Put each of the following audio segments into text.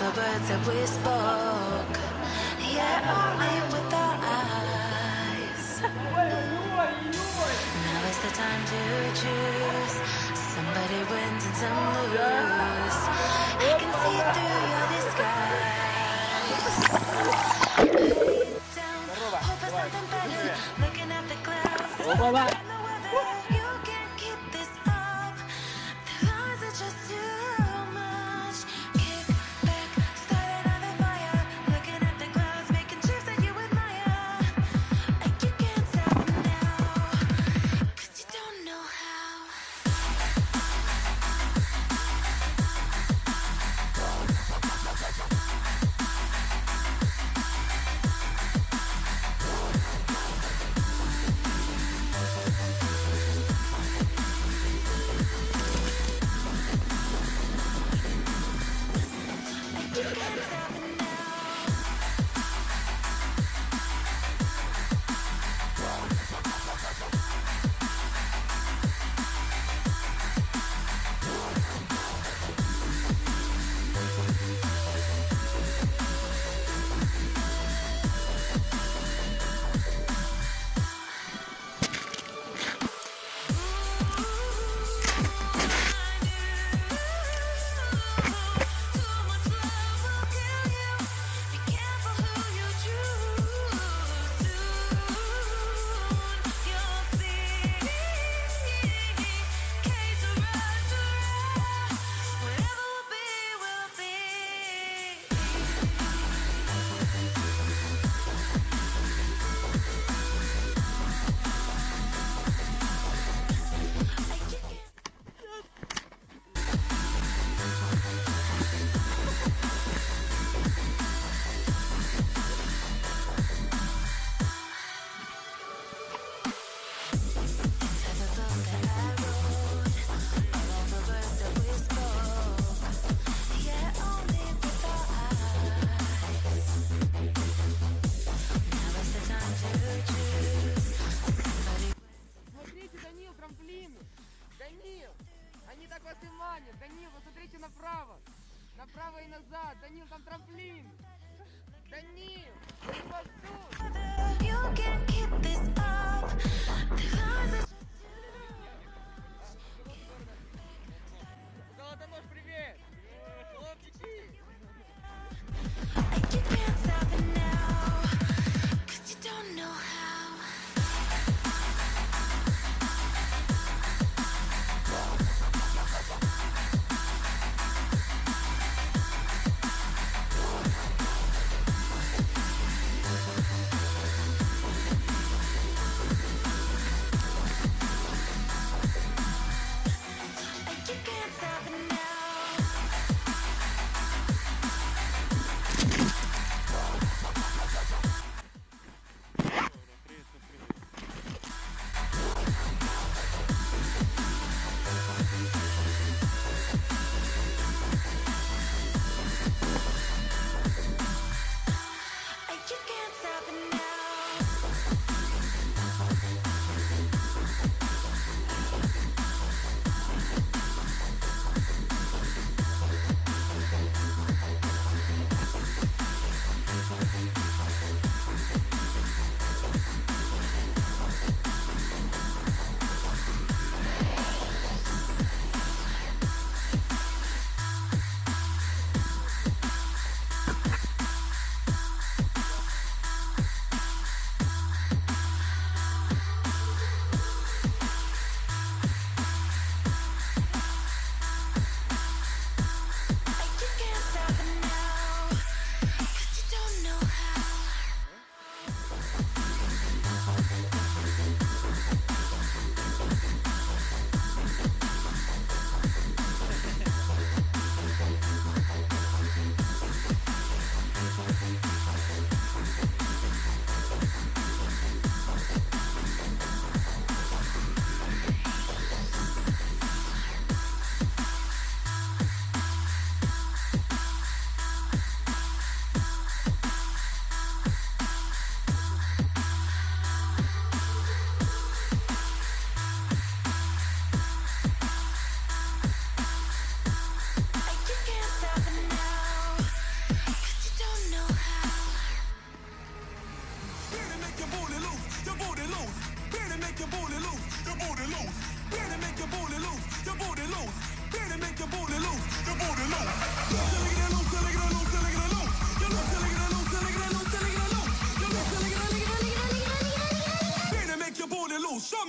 the words that we spoke. Yeah, only with our eyes. Now is the time to choose. Somebody wins and some lose. I can see through your disguise. Down, hope for something better. Looking at the clouds. The sun and the weather. You can't keep this up. The lies are just too much. Kick back, start another fire. Looking at the clouds, making trips that you admire. And you can't stop now, 'cause you don't know how. Данил! Они так вас и манят! Данил, посмотрите направо! Направо и назад! Данил, там трамплин! Данил! Золотонож, привет! Хлопчики!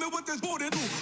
me with this booty do.